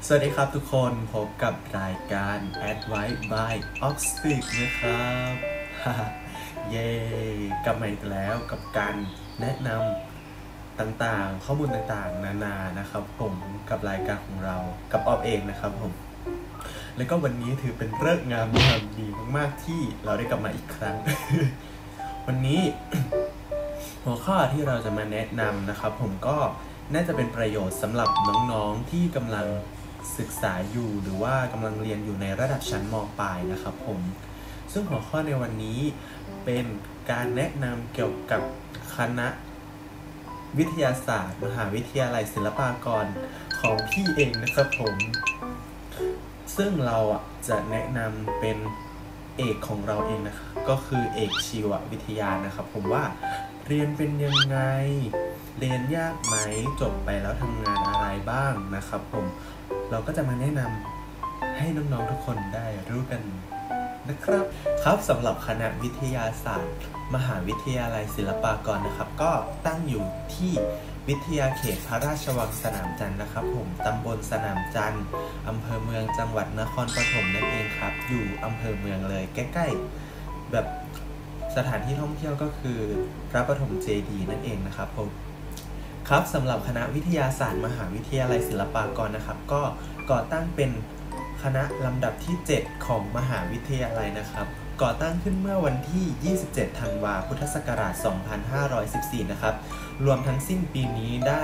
สวัสดีครับทุกคนพบกับรายการ Advice by Oxford นะครับ เย้กลับมาอีกแล้วกับการแนะนำต่างๆข้อมูลต่างๆนานานะครับผมกับรายการของเรากับออฟเองนะครับผมแล้วก็วันนี้ถือเป็นฤกษ์งามยามดีมากๆที่เราได้กลับมาอีกครั้ง วันนี้ หัวข้อที่เราจะมาแนะนำนะครับผมก็น่าจะเป็นประโยชน์สำหรับน้องๆที่กำลังศึกษาอยู่หรือว่ากำลังเรียนอยู่ในระดับชั้นม.ปลายนะครับผมซึ่งหัวข้อในวันนี้เป็นการแนะนำเกี่ยวกับคณะวิทยาศาสตร์มหาวิทยาลัยศิลปากรของพี่เองนะครับผมซึ่งเราจะแนะนำเป็นเอกของเราเองนะครับก็คือเอกชีววิทยานะครับผมว่าเรียนเป็นยังไงเรียนยากไหมจบไปแล้วทำงานอะไรบ้างนะครับผมเราก็จะมาแนะนำให้น้องๆทุกคนได้รู้กันนะครับครับสำหรับคณะวิทยาศาสตร์มหาวิทยาลัยศิลปากรนะครับก็ตั้งอยู่ที่วิทยาเขตพระราชวังสนามจันทร์นะครับผมตำบลสนามจันทร์อำเภอเมืองจังหวัดนครปฐมนั่นเองครับอยู่อำเภอเมืองเลยใกล้ๆแบบสถานที่ท่องเที่ยวก็คือพระปฐมเจดีย์นั่นเองนะครับผมครับสำหรับคณะวิทยาศาสตร์มหาวิทยาลัยศิลปากรนะครับก็ก่อตั้งเป็นคณะลำดับที่ 7 ของมหาวิทยาลัยนะครับก่อตั้งขึ้นเมื่อวันที่ 27 ธันวาคม พุทธศักราช 2514 นะครับรวมทั้งสิ้นปีนี้ได้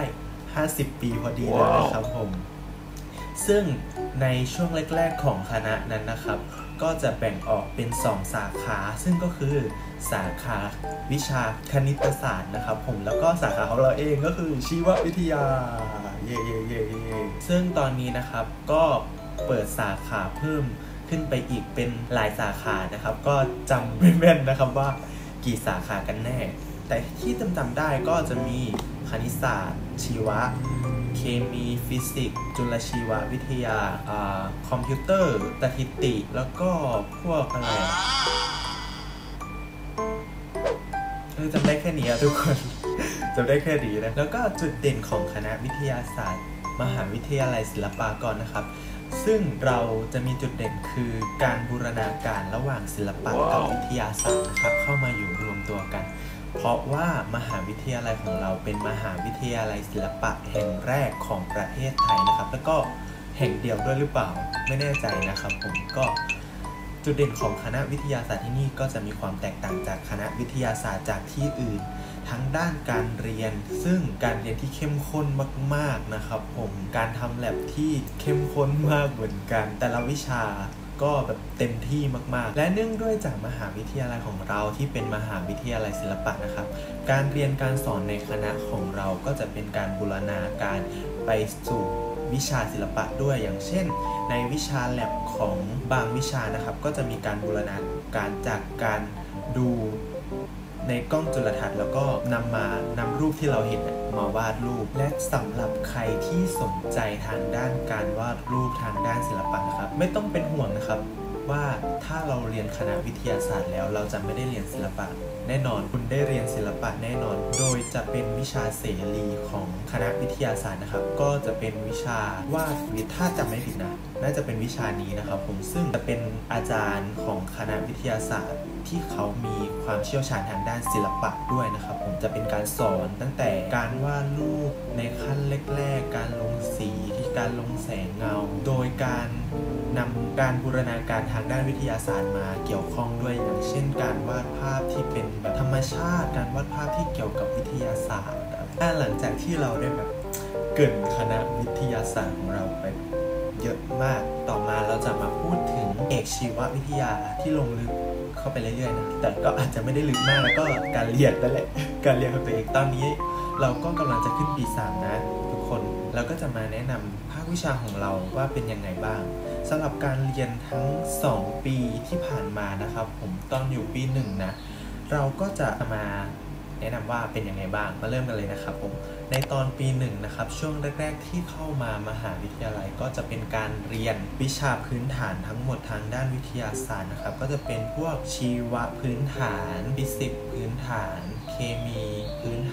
50 ปีพอดีเลยนะครับผมซึ่งในช่วงแรกๆของคณะนั้นนะครับก็จะแบ่งออกเป็น 2 สาขาซึ่งก็คือสาขาวิชาคณิตศาสตร์นะครับผมแล้วก็สาขาของเราเองก็คือชีววิทยาเย่ซึ่งตอนนี้นะครับก็เปิดสาขาเพิ่มขึ้นไปอีกเป็นหลายสาขานะครับก็จำไม่แม่นนะครับว่ากี่สาขากันแน่แต่ที่จำได้ก็จะมีคณิตศาสตร์ชีวะเคมีฟิสิกส์จุลชีววิทยาคอมพิวเตอร์สถิติแล้วก็พวกอะไรจำได้แค่นี้ทุกคน จำได้แค่นี้นะแล้วก็จุดเด่นของคณะวิทยาศาสตร์มหาวิทยาลัยศิลปากรนะครับซึ่งเราจะมีจุดเด่นคือการบูรณาการระหว่างศิลปะกับวิทยาศาสตร์นะครับเข้ามาอยู่รวมตัวกันเพราะว่ามหาวิทยาลัยของเราเป็นมหาวิทยาลัยศิลปะแห่งแรกของประเทศไทยนะครับแล้วก็แห่งเดียวด้วยหรือเปล่าไม่แน่ใจนะครับผมก็จุดเด่นของคณะวิทยาศาสตร์ที่นี่ก็จะมีความแตกต่างจากคณะวิทยาศาสตร์จากที่อื่นทั้งด้านการเรียนซึ่งการเรียนที่เข้มข้นมากๆนะครับผมการทำแลบที่เข้มข้นมากเหมือนกันแต่ละวิชาก็แบบเต็มที่มากๆและเนื่องด้วยจากมหาวิทยาลัยของเราที่เป็นมหาวิทยาลัยศิลปะนะครับการเรียนการสอนในคณะของเราก็จะเป็นการบูรณาการไปสู่วิชาศิลปะด้วยอย่างเช่นในวิชาแลบของบางวิชานะครับก็จะมีการบูรณาการจากการดูในกล้องจุลทรรศน์แล้วก็นำรูปที่เราเห็นมาวาดรูปและสำหรับใครที่สนใจทางด้านการวาดรูปทางด้านศิลปะนะครับไม่ต้องเป็นห่วงนะครับว่าถ้าเราเรียนคณะวิทยาศาสตร์แล้วเราจะไม่ได้เรียนศิลปะแน่นอนคุณได้เรียนศิลปะแน่นอนโดยจะเป็นวิชาเสรีของคณะวิทยาศาสตร์นะครับก็จะเป็นวิชาวาดวิทย์ถ้าจำไม่ผิดนะน่าจะเป็นวิชานี้นะครับผมซึ่งจะเป็นอาจารย์ของคณะวิทยาศาสตร์ที่เขามีความเชี่ยวชาญทางด้านศิลปะด้วยนะครับผมจะเป็นการสอนตั้งแต่การวาดรูปในขั้นแรกๆการลงสีการลงแสงเงาโดยการนำการบูรณาการทางด้านวิทยาศาสตร์มาเกี่ยวข้องด้วยอย่างเช่นการวาดภาพที่เป็นแบบธรรมชาติการวาดภาพที่เกี่ยวกับวิทยาศาสตร์หลังจากที่เราได้แบบเกริ่นคณะวิทยาศาสตร์ของเราไปเยอะมากต่อมาเราจะมาพูดถึงเอกชีววิทยาที่ลงลึกเข้าไปเรื่อยๆนะแต่ก็อาจจะไม่ได้ลึกมากแล้วก็การเรียนนั่นแหละการเรียนของตัวเองตอนนี้เราก็กำลังจะขึ้นปี3นะทุกคนเราก็จะมาแนะนำภาควิชาของเราว่าเป็นยังไงบ้างสำหรับการเรียนทั้ง2ปีที่ผ่านมานะครับผมตอนอยู่ปี1นะเราก็จะมาแนะนำว่าเป็นยังไงบ้างมาเริ่มกันเลยนะครับผมในตอนปี1นะครับช่วงแรกๆที่เข้ามามหาวิทยาลัยก็จะเป็นการเรียนวิชาพื้นฐานทั้งหมดทางด้านวิทยาศาสตร์นะครับก็จะเป็นพวกชีวะพื้นฐานฟิสิกส์พื้นฐานเคมีพื้นฐ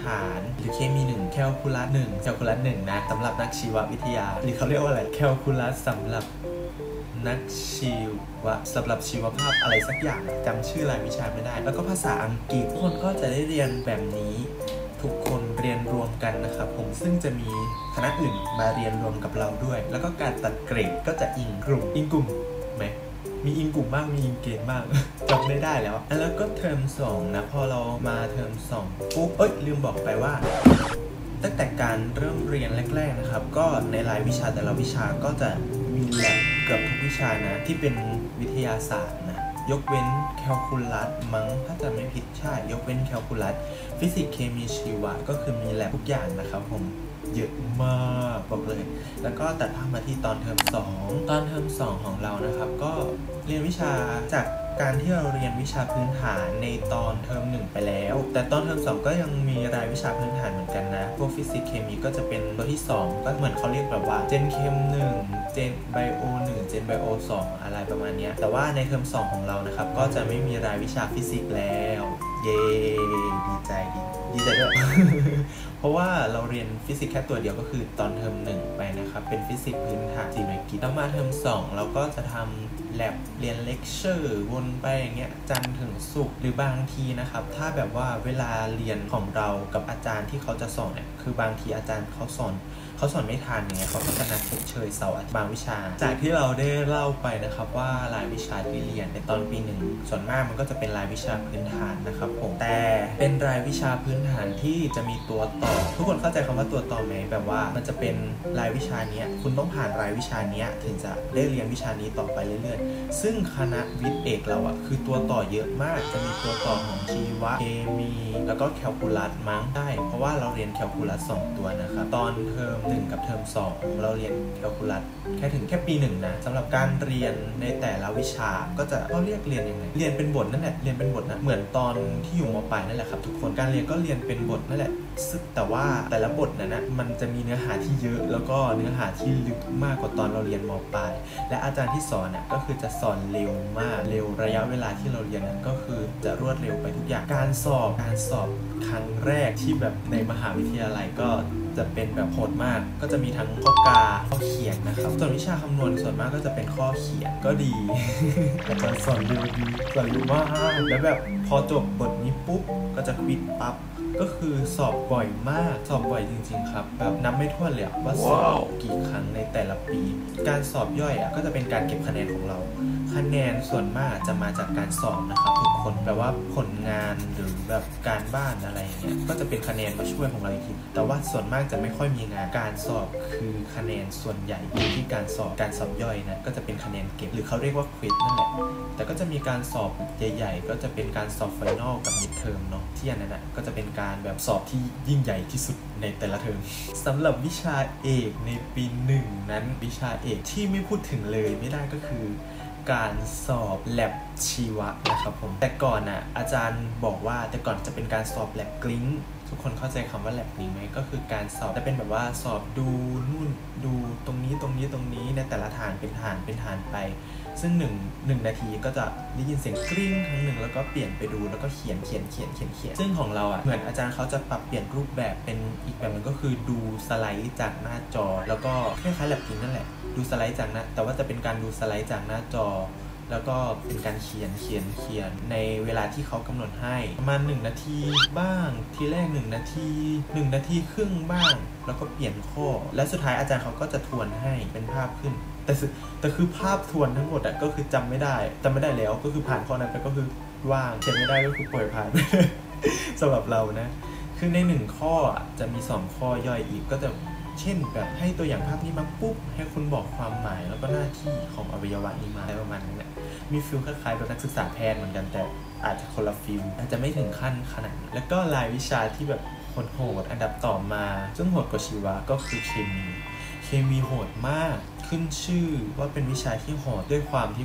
านหรือเคมี1แคลคูลัส1แคลคูลัส1นะสำหรับนักชีววิทยาหรือเขาเรียกว่าอะไรแคลคูลัสสำหรับนักชีวะสำหรับชีวภาพอะไรสักอย่างจำชื่อรายวิชาไม่ได้แล้วก็ภาษาอังกฤษทุกคนก็จะได้เรียนแบบนี้ทุกคนเรียนรวมกันนะครับผมซึ่งจะมีคณะอื่นมาเรียนรวมกับเราด้วยแล้วก็การตัดเกรดก็จะอิงกลุ่มไหมมีอิงกลุ่มบ้างมีอิงเกณฑ์บ้าง จำไม่ได้แล้วก็เทอม2นะพอเรามาเทอม2ปุ๊บลืมบอกไปว่าตั้งแต่การเริ่มเรียนแรกๆนะครับก็ในรายวิชาแต่ละวิชาก็จะมีแลบเกือบทุกวิชานะที่เป็นวิทยาศาสตร์นะยกเว้นแคลคูลัสมั้งถ้าจะไม่ผิดใช่ยกเว้นแคลคูลัสฟิสิกส์เคมีชีวะก็คือมีแลบทุกอย่างนะครับผมเยอะมากบอกเลยแล้วก็ตัดภาพมาที่ตอนเทอม2ตอนเทอม2ของเรานะครับก็เรียนวิชาจากการที่เราเรียนวิชาพื้นฐานในตอนเทอม1ไปแล้วแต่ตอนเทอม2ก็ยังมีรายวิชาพื้นฐานเหมือนกันนะพวกฟิสิกส์เคมีก็จะเป็นตัวที่2ก็เหมือนเขาเรียกแบบว่าเจนเคม1เจนไบโอ1เจนไบโอ2อะไรประมาณนี้แต่ว่าในเทอม2ของเรานะครับก็จะไม่มีรายวิชาฟิสิกส์แล้วเย้ดีใจด้วย เพราะว่าเราเรียนฟิสิกส์แค่ตัวเดียวก็คือตอนเทอม1ไปนะครับเป็นฟิสิกส์พื้นฐาน4หน่วยกิตแล้วมาเทอม2เราก็จะทำแลบเรียนเลคเชอร์วนไปอย่างเงี้ยจันทร์ถึงศุกร์หรือบางทีนะครับถ้าแบบว่าเวลาเรียนของเรากับอาจารย์ที่เขาจะสอนเนี่ยคือบางทีอาจารย์เขาสอนไม่ทันอย่างเงี้ยเขาก็จะนัดชดเชยเสาร์บางวิชาจากที่เราได้เล่าไปนะครับว่ารายวิชาที่เรียนในตอนปี1ส่วนมากมันก็จะเป็นรายวิชาพื้นฐานนะครับผมแต่เป็นรายวิชาพื้นฐานที่จะมีตัวต่อทุกคนเข้าใจคำว่าตัวต่อไหมแบบว่ามันจะเป็นรายวิชาเนี้ยคุณต้องผ่านรายวิชาเนี้ยถึงจะได้เรียนวิชานี้ต่อไปเรื่อยๆซึ่งคณะวิทย์เอกเราคือตัวต่อเยอะมากจะมีตัวต่อของชีวะเคมีแล้วก็แคลคูลัสมั้งได้เพราะว่าเราเรียนแคลคูลัส2ตัวนะครับตอนเทอม1กับเทอม2เราเรียนแคลคูลัสแค่ปี1นะสำหรับการเรียนในแต่ละวิชาก็จะเขาเรียกเรียนยังไงเรียนเป็นบทนั่นแหละเรียนเป็นบทนะเหมือนตอนที่อยู่ม.ปลายนั่นแหละครับทุกคนการเรียนก็เรียนเป็นบทนั่นแหละแต่ว่าแต่ละบทนะมันจะมีเนื้อหาที่เยอะแล้วก็เนื้อหาที่ลึกมากกว่าตอนเราเรียนม.ปลายและอาจารย์ที่สอนก็คือจะสอนเร็วมากเร็วระยะเวลาที่เราเรียนก็คือจะรวดเร็วไปทุกอย่างการสอบครั้งแรกที่แบบในมหาวิทยาลัยก็จะเป็นแบบโหดมากก็จะมีทั้งข้อกาข้อเขียนนะครับส่วนวิชาคำนวณส่วนมากก็จะเป็นข้อเขียนก็ดี อาจารย์สอนเร็วดีสอนเร็วมากแล้วแบบพอจบบทนี้ปุ๊บก็จะควิดปั๊บก็คือสอบบ่อยมากสอบบ่อยจริงๆครับแบบนับไม่ถ้วนเลยว่าสอบกี่ครั้งในแต่ละปีการสอบย่อยก็จะเป็นการเก็บคะแนนของเราคะแนนส่วนมากจะมาจากการสอบนะครับทุกคนแบบว่าผลงานหรือแบบการบ้านอะไรเงี้ยก็จะเป็นคะแนนมาช่วยของเราอีกทีแต่ว่าส่วนมากจะไม่ค่อยมีงานการสอบคือคะแนนส่วนใหญ่อยู่ที่การสอบย่อยนะก็จะเป็นคะแนนเก็บหรือเขาเรียกว่าควิซนั่นแหละแต่ก็จะมีการสอบใหญ่ๆก็จะเป็นการสอบไฟนอลกับมิดเทอมเนาะที่อันนั้นก็จะเป็นการแบบสอบที่ยิ่งใหญ่ที่สุดในแต่ละเทอมสำหรับวิชาเอกในปี1นั้นวิชาเอกที่ไม่พูดถึงเลยไม่ได้ก็คือการสอบแลบชีวะนะครับผมแต่ก่อนอาจารย์บอกว่าแต่ก่อนจะเป็นการสอบแลบกลิ้งทุกคนเข้าใจคำว่าแลบกลิ้งไหมก็คือการสอบจะเป็นแบบว่าสอบดูนู่นดูตรงนี้ในแต่ละฐานเป็นฐานไปซึ่ง1นาทีก็จะได้ยินเสียงกริ้งครั้งหนึ่งแล้วก็เปลี่ยนไปดูแล้วก็เขียนซึ่งของเราเหมือนอาจารย์เขาจะปรับเปลี่ยนรูปแบบเป็นอีกแบบนึงก็คือดูสไลด์จากหน้าจอแล้วก็คล้ายๆแลบกลิ้งนั่นแหละดูสไลด์จากหน้าแต่ว่าจะเป็นการดูสไลด์จากหน้าจอแล้วก็เป็นการเขียนในเวลาที่เขากำหนดให้ประมาณ1นาทีบ้างทีแรก1นาทีครึ่งบ้างแล้วก็เปลี่ยนข้อและสุดท้ายอาจารย์เขาก็จะทวนให้เป็นภาพขึ้นแต่คือภาพทวนทั้งหมดก็คือจำไม่ได้แล้วก็คือผ่านข้อนั้นไปก็คือว่างเขียนไม่ได้ก็คือปล่อยผ่าน สำหรับเรานะคือใน1ข้อจะมี2ข้อย่อยอีกก็จะเช่นแบบให้ตัวอย่างภาพนี้มาปุ๊บให้คุณบอกความหมายแล้วก็หน้าที่ของอวัยวะนี้มาอะไรประมาณนั้นแหละมีฟิลคล้ายๆแบบนักศึกษาแพทย์เหมือนกันแต่อาจจะคนละฟิลอาจจะไม่ถึงขั้นขนาดนั้นแล้วก็รายวิชาที่แบบโหดอันดับต่อมาซึ่งโหดกว่าชีวะก็คือเคมีโหดมากขึ้นชื่อว่าเป็นวิชาที่โหดด้วยความที่แบบ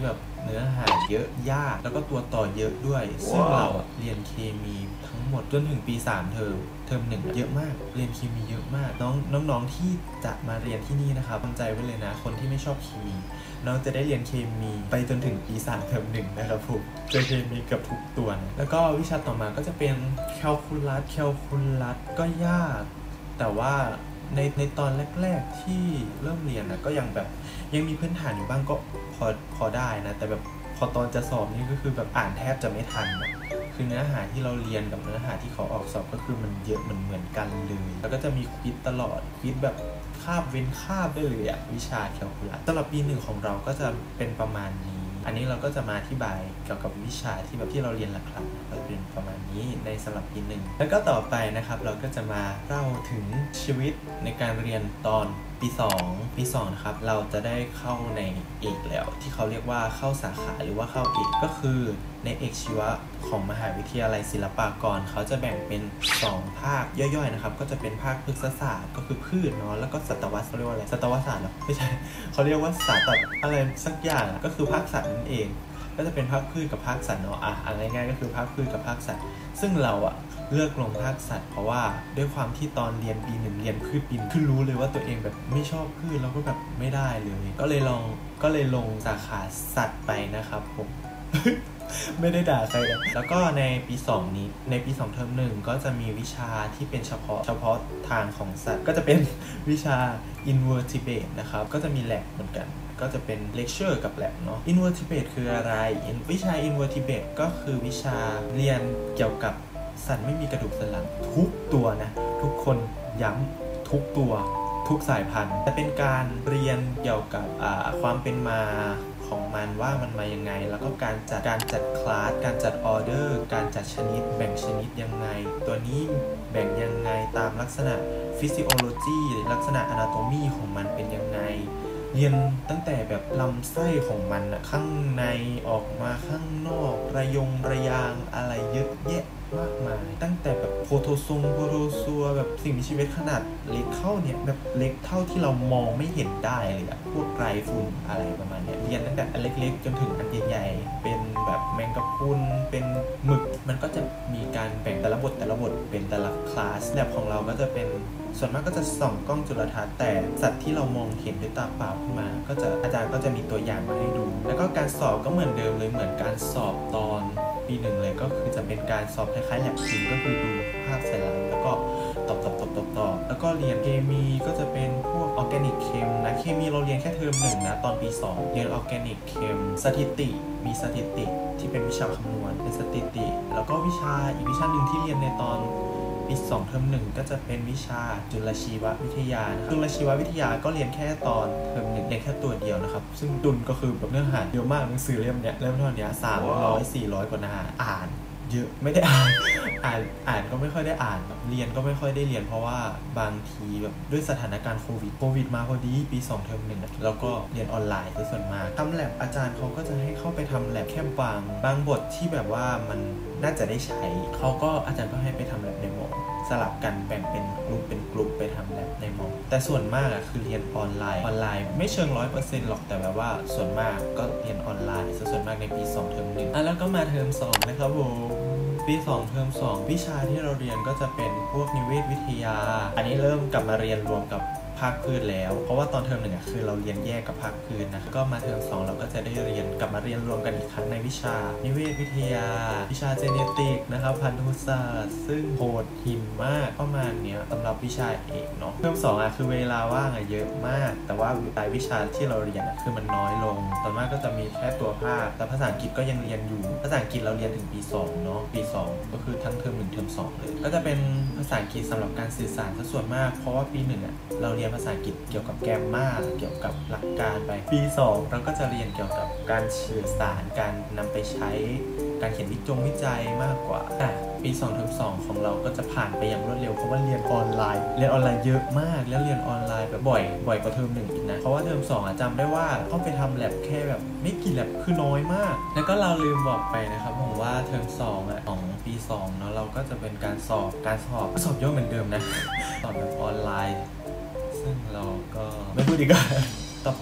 เนื้อหาเยอะยากแล้วก็ตัวต่อเยอะด้วยซึ่งเราเรียนเคมีทั้งหมดจนถึงปี3เทอม1เยอะมากเรียนเคมีเยอะมากน้องที่จะมาเรียนที่นี่นะครับตั้งใจไว้เลยนะคนที่ไม่ชอบเคมีน้องจะได้เรียนเคมีไปจนถึงปี3เทอม1นะครับผมเจอเคมีกับทุกตัวนะแล้วก็วิชาต่อมาก็จะเป็นแคลคูลัสก็ยากแต่ว่าในตอนแรกๆที่เริ่มเรียนนะก็ยังแบบยังมีพื้นฐานอยู่บ้างก็พอได้นะแต่แบบพอตอนจะสอบนี่ก็คือแบบอ่านแทบจะไม่ทันนะคือเนื้อหาที่เราเรียนกับเนื้อหาที่เขาออกสอบก็คือมันเยอะเหมือนกันเลยแล้วก็จะมีควิซตลอดควิซแบบคาบเว้นคาบได้เลยอะวิชาแคลคูลัสสำหรับปี1ของเราก็จะเป็นประมาณนี้อันนี้เราก็จะมาอธิบายเกี่ยวกับวิชาที่แบบที่เราเรียนหลักๆก็เป็นประมาณนี้ในสำหรับปี1แล้วก็ต่อไปนะครับเราก็จะมาเล่าถึงชีวิตในการเรียนตอนปี2นะครับเราจะได้เข้าในเอกแล้วที่เขาเรียกว่าเข้าสาขาหรือว่าเข้าเอกก็คือในเอกชีวะของมหาวิทยาลัยศิลปากรเขาจะแบ่งเป็น2ภาคย่อยๆนะครับก็จะเป็นภาคพฤกษศาสตร์ก็คือพืชเนาะแล้วก็สัตวเขาเรียกว่าอะไรสัตวศาสตร์หรอไม่ใช่เขาเรียกว่าสัตว์อะไรสักอย่างก็คือภาคสัตว์นั่นเองก็จะเป็นภาคพืชกับภาคสัตว์เนาะง่ายๆก็คือภาคพืชกับภาคสัตว์ซึ่งเราเลือกลงภาคสัตว์เพราะว่าด้วยความที่ตอนเรียนปี1เรียนพืชปีคือรู้เลยว่าตัวเองแบบไม่ชอบพืชแล้วก็แบบไม่ได้เลยก็เลยลงสาขาสัตว์ไปนะครับผม ไม่ได้ด่าใครเลยแล้วก็ในปี2นี้ในปี2เทอม1ก็จะมีวิชาที่เป็นเฉพาะทางของสัตว์ก็จะเป็นวิชา invertebrate นะครับก็จะมี lab เหมือนกันก็จะเป็น lecture กับ lab เนาะ invertebrate คืออะไรวิชา invertebrate ก็คือวิชาเรียนเกี่ยวกับสัตว์ไม่มีกระดูกสันหลังทุกตัวนะทุกคนย้ำทุกตัวทุกสายพันธุ์จะเป็นการเรียนเกี่ยวกับความเป็นมาของมันว่ามันมายังไงแล้วก็การจัดคลาสการจัดออเดอร์การจัดชนิดแบ่งชนิดยังไงตัวนี้แบ่งยังไงตามลักษณะฟิสิโอโลจีลักษณะอนาโตมีของมันเป็นยังไงเรียนตั้งแต่แบบลำไส้ของมันข้างในออกมาข้างนอกระยางอะไรเยอะแยะมากมายตั้งแต่แบบโปรโตซัวแบบสิ่งมีชีวิตขนาดเล็กเท่าเนี่ยแบบเล็กเท่าที่เรามองไม่เห็นได้เลยอะพวกไรฝุ่นอะไรประมาณเนี้ยเรียนตั้งแต่อันเล็กๆจนถึงอันใหญ่ๆเป็นแบบแมงกะพรุนเป็นหมึกมันก็จะมีการแบ่งแต่ละบทเป็นแต่ละคลาสแบบของเราก็จะเป็นส่วนมากก็จะส่องกล้องจุลทรรศน์แต่สัตว์ที่เรามองเห็นด้วยตาเปล่าขึ้นมาก็จะอาจารย์ก็จะมีตัวอย่างมาให้ดูแล้วก็การสอบก็เหมือนเดิมเลยเหมือนการสอบตอนปี1เลยก็คือจะเป็นการสอบคล้ายๆแลบจริงก็คือดูภาพสไลด์แล้วก็ตอบแล้วก็เรียนเคมีก็จะเป็นพวกออร์แกนิกเคมนะเคมีเราเรียนแค่เทอม1นะตอนปี2เรียนออร์แกนิกเคมสถิติมีสถิติที่เป็นวิชาคำนวณเป็นสถิติแล้วก็วิชาอีกวิชาหนึ่งที่เรียนในตอนปี2เทอม1ก็จะเป็นวิชาจุลชีววิทยาจุลชีววิทยาก็เรียนแค่ตอนเทอม1เรียนแค่ตัวเดียวนะครับซึ่งดุลก็คือแบบเนื้อหาเยอะมากหนังสือเล่มเท่านี้300-400 กว่าหน้าอ่านเยอะไม่ได้อ่านก็ไม่ค่อยได้อ่านแบบเรียนก็ไม่ค่อยได้เรียนเพราะว่าบางทีแบบด้วยสถานการณ์โควิดมาพอดีปี2เทอม1แล้วก็เรียนออนไลน์ส่วนมากทำแลบอาจารย์เขาก็จะให้เข้าไปทำแลบแค่บางบทที่แบบว่ามันน่าจะได้ใช้เขาก็อาจารย์ก็ให้ไปทำแลบในมอสลับกันแบ่งเป็นกลุ่มไปทำแลบในมอแต่ส่วนมากคือเรียนออนไลน์ไม่เชิง 100% หรอกแต่แบบว่าส่วนมากก็เรียนออนไลน์ส่วนมากในปี2เทอม1แล้วก็มาเทอม2นะครับผมปี2เทอม2วิชาที่เราเรียนก็จะเป็นพวกนิเวศวิทยาอันนี้เริ่มกลับมาเรียนรวมกับภาคพืชแล้วเพราะว่าตอนเทอม1คือเราเรียนแยกกับภาคพืชนะก็มาเทอม2เราก็จะได้กลับมาเรียนรวมกันอีกครั้งในวิชานิเวศวิทยาวิชาเจเนติกนะครับพันธุศาสตร์ซึ่งโหดหินมากประมาณเนี้ยสำหรับวิชาเอกเนาะเทอม2คือเวลาว่างเยอะมากแต่ว่าหลายวิชาที่เราเรียนคือมันน้อยลงส่วนมากก็จะมีแค่ตัวภาคแต่ภาษาอังกฤษก็ยังเรียนอยู่ภาษาอังกฤษเราเรียนถึงปี2เนาะปี2ก็คือทั้งเทอม1เทอม2เลยก็จะเป็นภาษาอังกฤษสำหรับการสื่อสารส่วนมากเพราะว่าปี1เราเรียนภาษาอังกฤษเกี่ยวกับแกรมมาเกี่ยวกับหลักการไปปี2เราก็จะเรียนเกี่ยวกับการสื่อสารการนำไปใช้การเขียนวิจัยมากกว่าปี2เทอม2ของเราก็จะผ่านไปอย่างรวดเร็วเพราะว่าเรียนออนไลน์เยอะมากแล้วเรียนออนไลน์แบบบ่อยกว่าเทอม1อีกนะเพราะว่าเทอม2จำได้ว่าต้องไปทำแลบแค่แบบไม่กี่แลบคือน้อยมากแล้วก็เราลืมบอกไปนะครับผมว่าเทอม2ของปี2เนาะเราก็จะเป็นการสอบเยอะเหมือนเดิมนะสอบแบบออนไลน์ซึ่งเราก็ไม่พูดดีกว่าต่อไป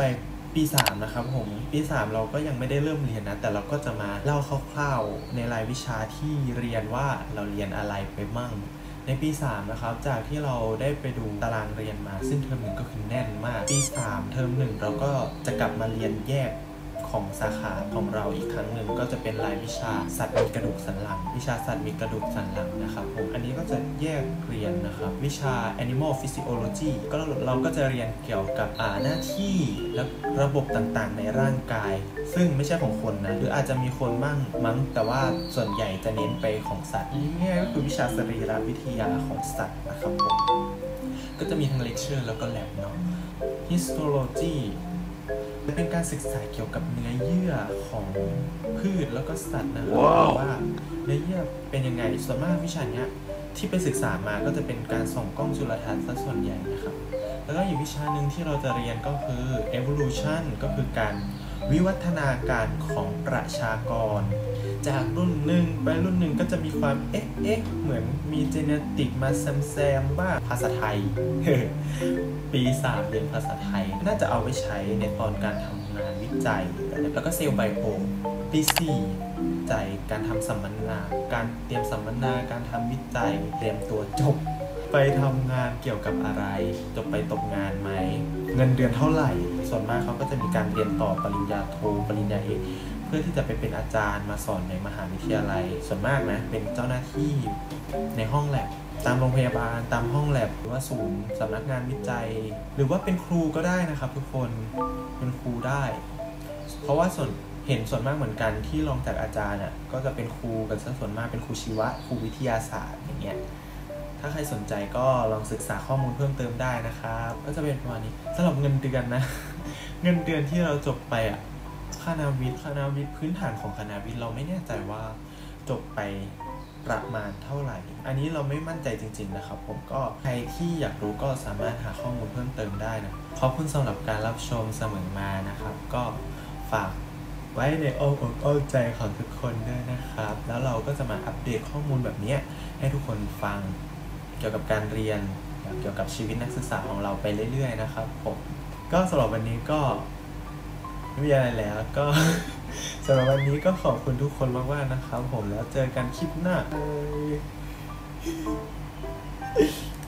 ปี3นะครับผมปี3เราก็ยังไม่ได้เริ่มเรียนนะแต่เราก็จะมาเล่าคร่าวๆในรายวิชาที่เรียนว่าเราเรียนอะไรไปมั่งในปี3นะครับจากที่เราได้ไปดูตารางเรียนมาซึ่งเทอม1ก็คือแน่นมากปี3เทอม1เราก็จะกลับมาเรียนแยกของสาขาของเราอีกครั้งหนึ่งก็จะเป็นรายวิชาสัตว์มีกระดูกสันหลังวิชาสัตว์มีกระดูกสันหลังนะครับผมอันนี้ก็จะแยกเรียนนะครับวิชา Animal Physiology ก็เราก็จะเรียนเกี่ยวกับหน้าที่และระบบต่างๆในร่างกายซึ่งไม่ใช่ของคนนะหรืออาจจะมีคนบ้างมั้งแต่ว่าส่วนใหญ่จะเน้นไปของสัตว์นี่ก็คือวิชาสรีรวิทยาของสัตว์นะครับผมก็จะมีทั้งเลคเชอร์แล้วก็แลบเนาะ Histologyเป็นการศึกษาเกี่ยวกับเนื้อเยื่อของพืชแล้วก็สัตว์นะครับว่าเนื้อเยื่อเป็นยังไงส่วนมากวิชาเนี้ยที่ไปศึกษามาก็จะเป็นการส่องกล้องจุลทรรศน์ซะส่วนใหญ่นะครับแล้วก็อีกวิชาหนึ่งที่เราจะเรียนก็คือ evolution ก็คือการวิวัฒนาการของประชากรจากรุ่นหนึ่งไปรุ่นหนึ่งก็จะมีความเหมือนมีเจเนติกมาแซมบ้างภาษาไทย ปี3เรียนภาษาไทยน่าจะเอาไปใช้ในตอนการทำงานวิจัยแล้วก็เซลล์ไบโอปี4ใจการทำสัมมนาการเตรียมสัมมนาการทำวิจัยเตรียมตัวจบไปทำงานเกี่ยวกับอะไรจบไปตกงานไหมเงินเดือนเท่าไหร่ส่วนมากเขาก็จะมีการเรียนต่อปริญญาโทปริญญาเอกเพื่อที่จะไปเป็นอาจารย์มาสอนในมหาวิทยาลัยส่วนมากนะเป็นเจ้าหน้าที่ในห้องแลบตามโรงพยาบาลตามห้องแลบหรือว่าศูนย์สำนักงานวิจัยหรือว่าเป็นครูก็ได้นะครับทุกคนเป็นครูได้เพราะว่าเห็นส่วนมากเหมือนกันที่รองจากอาจารย์อ่ะก็จะเป็นครูกันซะส่วนมากเป็นครูชีวะครูวิทยาศาสตร์อย่างเงี้ยถ้าใครสนใจก็ลองศึกษาข้อมูลเพิ่มเติมได้นะครับก็จะเป็นประมาณนี้สำหรับเงินเดือนนะ เงินเดือนที่เราจบไปอ่ะคณะวิทย์พื้นฐานของคณะวิทย์เราไม่แน่ใจว่าจบไปประมาณเท่าไหร่อันนี้เราไม่มั่นใจจริงๆนะครับผมก็ใครที่อยากรู้ก็สามารถหาข้อมูลเพิ่มเติมได้นะขอบคุณสำหรับการรับชมเสมอมานะครับก็ฝากไว้ในอ้อมอกอ้อมใจของทุกคนด้วยนะครับแล้วเราก็จะมาอัปเดตข้อมูลแบบนี้ให้ทุกคนฟังเกี่ยวกับการเรียนเกี่ยวกับชีวิตนักศึกษาของเราไปเรื่อยๆนะครับผมก็สำหรับวันนี้ก็ไม่มีอะไรแล้วก็ สำหรับวันนี้ก็ขอบคุณทุกคนมากๆนะครับผมแล้วเจอกันคลิปหน้า